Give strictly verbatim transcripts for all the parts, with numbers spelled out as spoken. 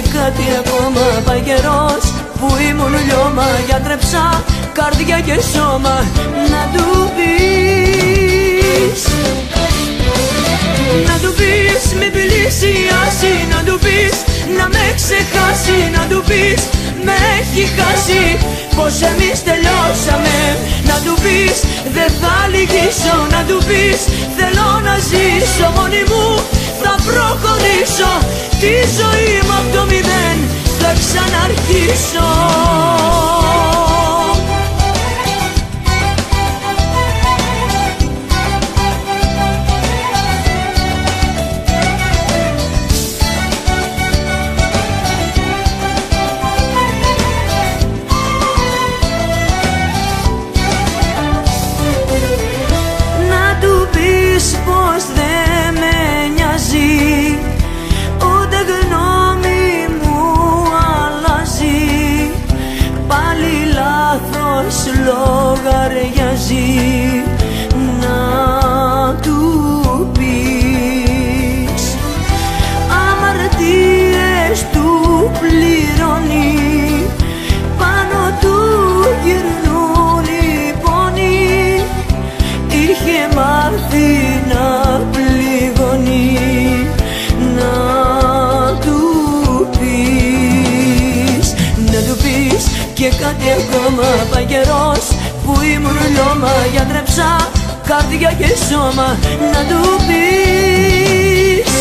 κάτι ακόμα. Πάει καιρός που ήμουν λιώμα, γιατρέψα καρδιά και σώμα. Να του πεις, να του πεις μη πλησιάσει, να του πεις να με ξεχάσει, να του πεις με έχει χάσει, πως εμείς τελειώσαμε. Να του πεις δεν θα λυγίσω, να του πεις θέλω να ζήσω, μόνη μου θα προχωρήσω, τη ζωή μου απ' το μηδέν θα ξαναρχίσω. Πως δεν με νοιάζει, ούτε γνώμη μου αλλάζει, πάλι λάθος λογαριάζει. Να του πεις αμαρτίες του πληρώνει, πάνω του γυρνούν οι πόνοι, είχε μάθει να πληγώνει. Να του πεις, να του πεις και κάτι ακόμα. Πάει καιρός που ήμουν λιώμα, γιατρέψα καρδιά και σώμα. Να του πεις,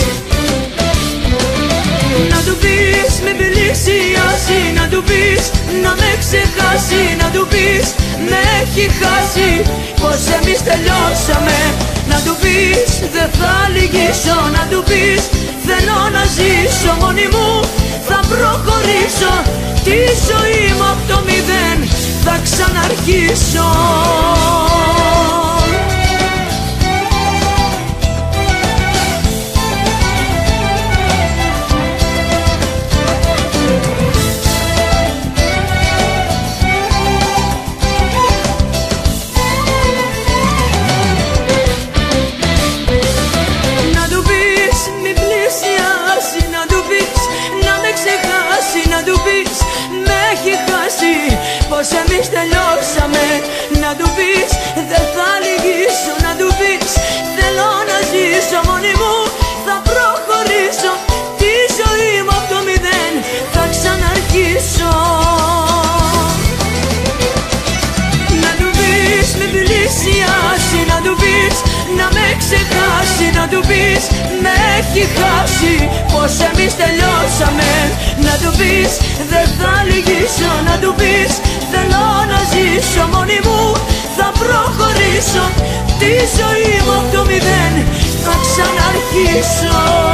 να του πεις με πλησιάσει, να του πεις να με ξεχάσει, να του πεις με έχει χάσει, πως εμείς τελειώσαμε. Να του πεις δεν θα λυγίσω, να του πεις θέλω να ζήσω, μόνη μου θα προχωρήσω, τη ζωή μου απ' το μηδέν θα ξαναρχίσω. Πως εμείς τελειώσαμε. Να του πεις δεν θα λυγίσω, να του πεις θέλω να ζήσω, μόνη μου θα προχωρήσω, τη ζωή μου απ' το μηδέν θα ξαναρχίσω. Να του πεις μη πλησιάσει, να του πεις να με ξεχάσει, να του πεις με έχει χάσει, πως εμείς τελειώσαμε. Να του πεις δεν θα λυγίσω, να του πεις θέλω να ζήσω, μόνη μου θα προχωρήσω, τη ζωή μου απ' το μηδέν θα ξαναρχίσω.